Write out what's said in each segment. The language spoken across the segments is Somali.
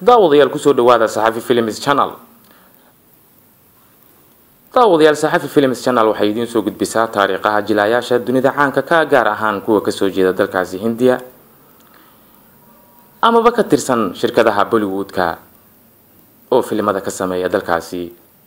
daawadayaal kusoo dhawaada Saxafi Films Channel. daawadayaal Saxafi Films Channel waxay idin soo gudbisaa taariikhaha jilayaasha dunida caanka ka gaar ahaan kuwa ka soo jeeda dalkaasi Hindiya ama ka tirsan shirkadaha Bollywood-ka oo filimada ka sameeya dalkaasi.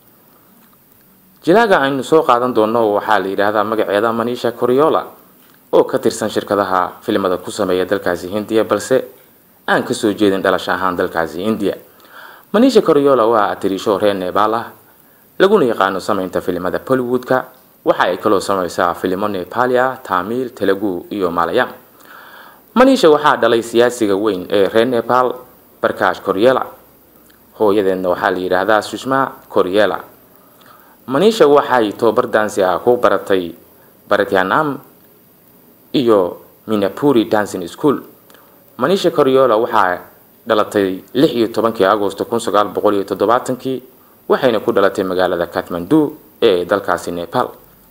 jilaaga aynu soo qaadan doono waxaa la yiraahdaa magaceeda Manisha Koirala oo ka tirsan shirkadaha filimada ku sameeya dalkaasi Hindiya balse aan ka soo jeedin dhalasho ahaan dalkaasi India. Manisha Koirala waa atirisho reer Nepal ah laguna yaqaan sameynta filimada Bollywood-ka. waxa ay kaloo sameysaa filimo Nepali ah, Tamil, Telugu iyo Malayalam. Manisha waxaa dhalay siyaasiga weyn ee reer Nepal Prakash Koirala. hooyadeedna waxaa la yiraahdaa Sushma Koirala. Manisha waxay tababar dansi ah ku baratay Bharatanatyam iyo Manipuri Dancing School. Manisha Koirala waxay dhalatay 16 Agoosto 1970 waxayna ku dhalatay magaalada Kathmandu ee dalkaasi Nepal.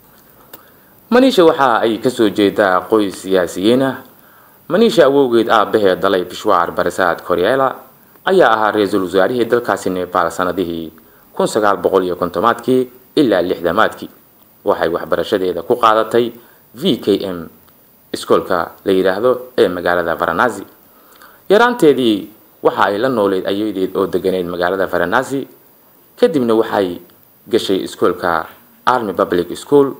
Manisha waxa ay ka soo jeedaa qoys siyaasiyiin ah. Manisha awowgeed aabaheed dhalay Peshwar Prasad Koirala ayaa ahaa ra'iisul wasaarihii dalkaasi Nepal sanadihii 1950 ilaa 60. waxay waxbarashadeeda ku qaadatay VKM iskoolka la yiraahdo ee magaalada Varanasi. yaraanteedii waxa ay la nooleed ayeedeed oo deganeed magaalada Varanasi kadibna waxay gashay iskoolka Army Public School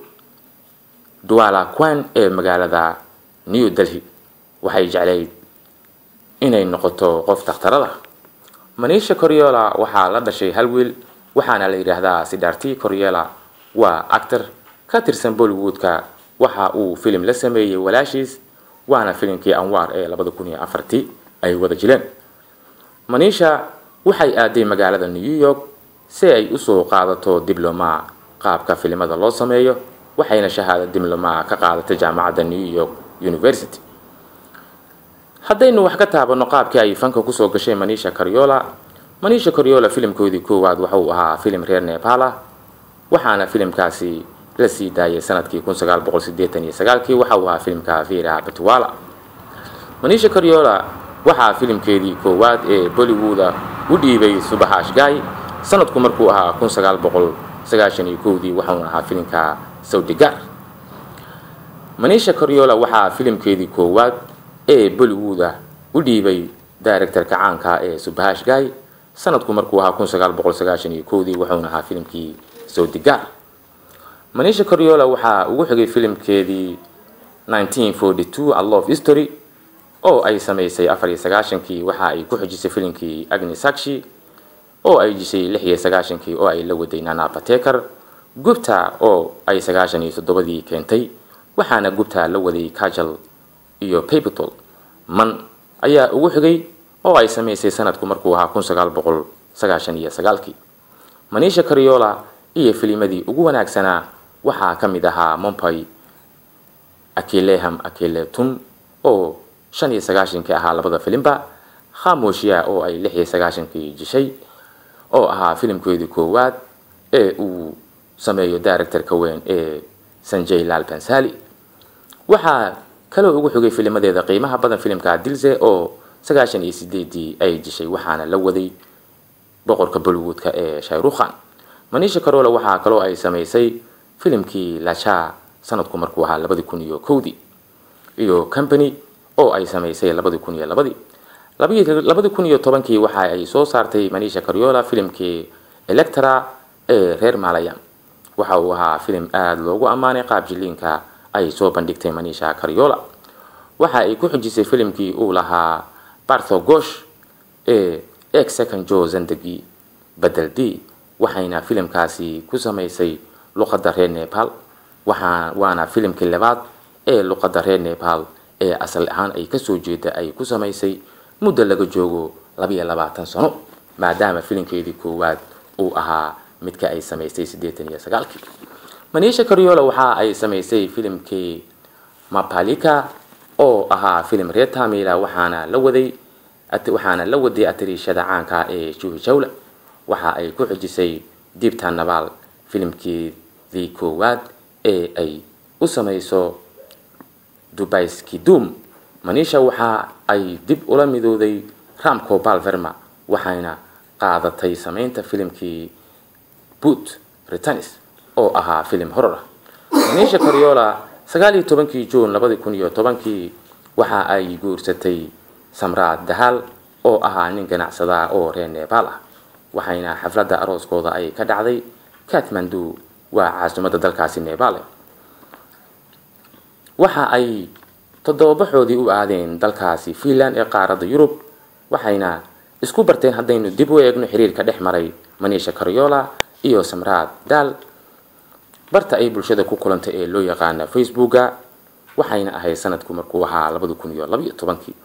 Dwala Kwan ee magaalada New Delhi. waxay jecleyd inay noqoto qof dhakhtarada. Manisha Koirala waxaa la dhashay hal wiil waxaana la yiraahdaa Siddharth Koirala. waa actor ka tirsan Bollywood-ka. waxa uu film la sameeyay walaashiis waana filimkii Anwar ee 2004 ay wada jileen. Manisha waxay aaday magaalada New York si ay u soo qaadato dibloma qaabka filimada loo sameeyo waxayna shahaado dibloma ka qaadatay jaamacadda New York University. haddaynu wax ka taabano qaabkii ay fanka ku soo gashay Manisha Koirala. Manisha Koirala filimkoodii koowaad waxa uu ahaa filim reer Nepal ah waxaana filimkaasi la sii daayay sanadkii 1989 waxa uu ahaa filimka Veera Batwala. Manisha Koirala waxa filimkeedii koowaad ee Bollywood u dhiibay Subhash Ghai sanadku markuu ahaa 1991 waxa uu ahaa filimka Saudigar. Manisha Koirala waxa filimkeedii koowaad ee Bollywood u dhiibay director-ka caanka ee Subhash Ghai sanadku markuu ahaa 1991 waxa uu ahaa filimkii Saudigar. Manisha Koirala waxa ugu xigay filimkeedii 1942 A Love Story oo ay sameysay 94 waxa ay ku xijisay filimkii Agni Sakshi oo ay jisay 96 oo ay la waday Nana Patekar. Gupta oo ay 97 keentay waxaana Gupta la waday Kajal iyo Pepitol. Man ayaa ugu xigay oo ay sameysay sanadku markuu ahaa 1999. Manisha Koirala iyo filimadii ugu wanaagsanaa waxaa ka mid ahaa Mumbai Akile Hum Akile Tum oo 95 ahaa labada filimba. Khamoshiya oo ay 96 jishay oo ahaa filimkeedii koowaad ee uu sameeyo director-ka weyn ee Sanjay Lal Bhansali. waxaa kaloo ugu xigay filimadeeda qiimaha badan filimka Dilse oo 98 ay jishay waxaana la waday boqorka Bollywood-ka ee Shah Rukh Khan. Manisha Koirala waxaa kaloo ay sameysay filimkii Lacha sanadku markuu ahaa 2001 iyo Company oo ay sameysay 2002. 2010 waxa ay soo saartay Manisha Koirala filimkii Electra ee reer Malayalam. waxa uu ahaa filim aad loogu amaanay qaab jiliinka ay soo bandhigtay Manisha Koirala. waxa ay ku xijisay filimkii uu lahaa Partho Ghosh ee Ek Second Jo Zindagi Badaldi waxayna filimkaasi ku sameysay luqadda reer Nepal. waana filimkii labaad ee luqadda reer Nepal ee asal ahaan ay ka soo jeeda ay ku sameysay muddo laga joogo 22 sano maadaama filimkeedii koowaad uu ahaa midka ay sameysay 89. Manisha Koirala waxa ay sameysay filimkii Mapalika oo ahaa filim reer Tamil waxaana la waday atirishada caanka ee Juhi Chawla. waxa ay ku xijisay Deepta Naval filimkii koowaad ee ay u sameyso Dubai's Kidum. Manisha waxa ay dib ula midowday Ram Gopal Verma waxayna qaadatay samaynta filimkii Boot Returns oo ahaa filim horror ah. Manisha Koreola 19 June 2010 waxa ay guursatay Samrat Dahal oo ahaa nin ganacsada oo reer Nepal ah, waxayna xafladda arooskooda ay ka dhacday Kathmandu, waa caasimadda dalkaasi Nepal. waxa ay toddobaxoodii u aadeen dalkaasi Finland ee qaaradda Yurub, waxayna isku barteen haddaynu dib u eegno xiriirka dhex maray Manisha Koreola iyo Samrat Dahal barta ay bulshada ku kulantay ee loo yaqaan Facebooka, waxayna ahayd sanadku markuu ahaa 2012.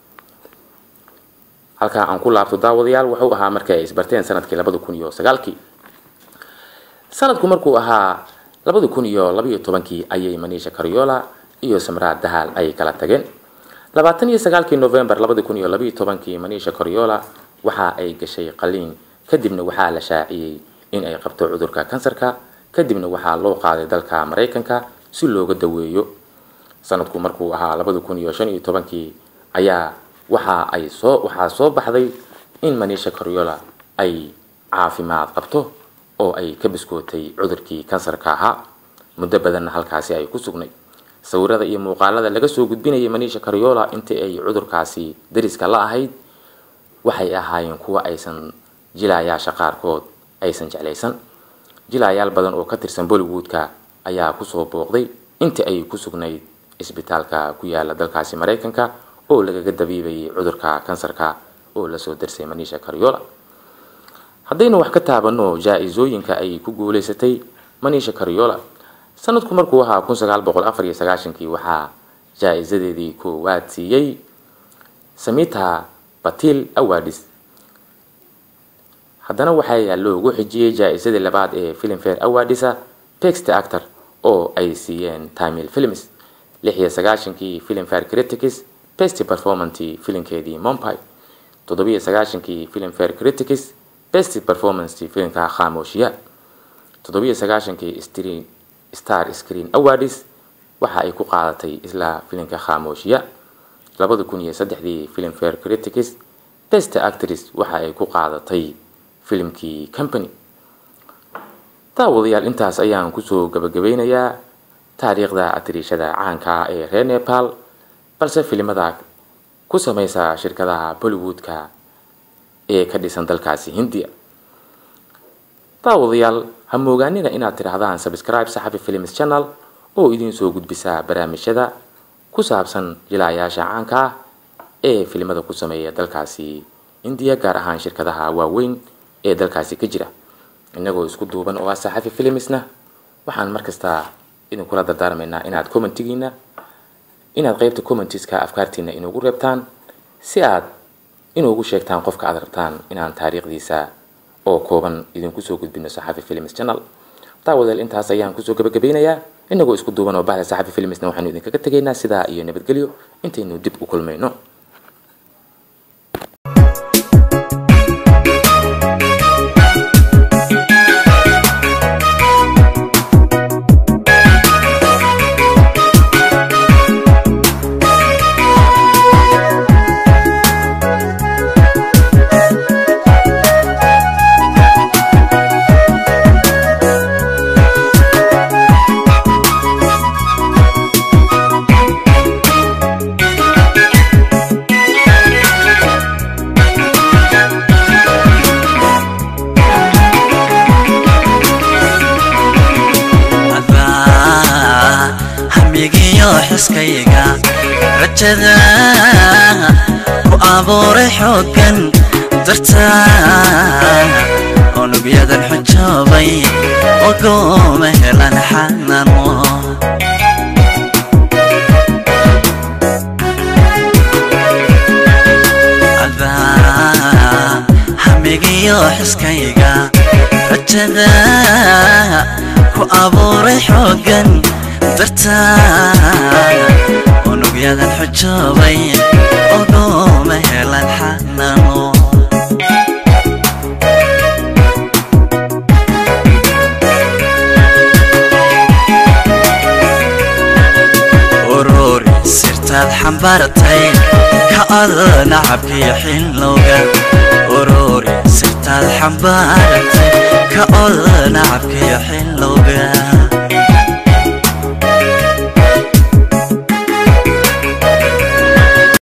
halka aan ku laabto daawadayaal wuxuu ahaa markii ay isbarteen sanadkii 2009. sanadku markuu ahaa 2012 ayay Manisha Koreola iyo Samrat Dahal ay kala tageen. 29 November 2012 Manisha Koreola waxa ay gashay qaliin, kadibna waxaa la shaaciyay in ay qabto cudurka kansarka, kadibna waxaa loo qaaday dalka Mareykanka si looga daweeyo. sanadku markuu ahaa 2015 ayaa waxaa soo baxday in Manisha Koreola ay caafimaad qabto oo ay ka biskootay cudurkii kansarka ahaa. muddo badan halkaasi ay ku sugnay. sawirada iyo muuqaalada laga soo gudbinayay Manisha Koreola intii ay cudurkaasi dariska la ahayd waxay ahaayeen kuwa aysan jilayaasha qaarkood aysan jeclaysan. jilayaal badan oo ka tirsan Bollywoodka ayaa ku soo booqday intii ay ku sugnayd isbitaalka ku yaala dalkaasi Mareykanka oo lagaga dabiibay cudurka kansarka oo la soo darsay Manisha Koreola. haddaynu wax ka taabano jaa-isooyinka ay ku guuleysatay Manisha Koreola, sanadku markuu ahaa 1994 waxaa jaa-isadeedii koowaad siiyay Samita Patil Awards. haddana waxaa loogu xijiyay jaa-isadii labaad ee Filmfare Awards Best Actor oo ay siiyeen Tamil Films. 96 Filmfare Critics Best Performance filimkeedii Mumbai. 97 Filmfare Critics Best Performance filimka Khamoshiya. 97 Star Screen Awards waxa ay ku qaadatay isla filimka Khamoshiya. 2003 Filmfare Critics Best Actress waxa ay ku qaadatay filimkii Company. daawadayaal intaas ayaan ku soo gabagabeynayaa taariikhda atriishada caanka ee reer Nepal, balse filimada ku samaysa shirkadaha Bollywoodka ee ka dhisan dalkaasi Hindiya. daawadayaal ha moogaanina inaad tirahdaan subscribe Saxafi Films channel oo idin soo gudbisa barnaamijyada ku saabsan jilayaasha caanka ah ee filimada ku sameeya dalkaasi Hindiya, gaar ahaan shirkadaha waaweyn ee dalkaasi ka jira. inagoo isku duuban oo Saxafi Filmsna waxaan markasta idin kula dardaarmaynaa inaad inaad qaybta commentiska afkaartiina inoogu reebtaan si aad inoogu sheegtaan qofka aad rabtaan inaan taariikhdiisa oo kooban idinku soo gudbino Saxafi Films channel. daawadayaal intaas ayaan ku soo gabagabeynayaa inagoo isku duuban oo bahda Saxafi Filmsna waxaanu idinkaga tegaynaa sidaa iyo nabadgelyo intaynu dib u kulmayno. حسكيغا رجدا وأبوري حوكن درتا ونبياد الحجابي وقوم هلان حنانو عذا هميغيو حسكيغا رجدا وأبوري حوكن درتا ونبياد الحجابي وقوم هلان حنانو وروري سرت الحنبارتين كأذ نعبكي حين لوغا حبارتي كأول نعبك يحلوغا